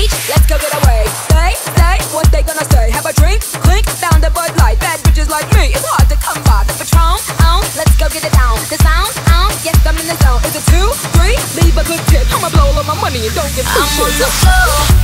beach, let's go get away. Say, what they gonna say? Have a drink, clink, down the Bud Light. Bad bitches like me, it's hard to come by. The Patron, let's go get it down. The sound, yes, I'm in the zone. Is it 2, 3? Leave a good tip. I'ma blow all of my money and don't give a shit. I'm on the floor.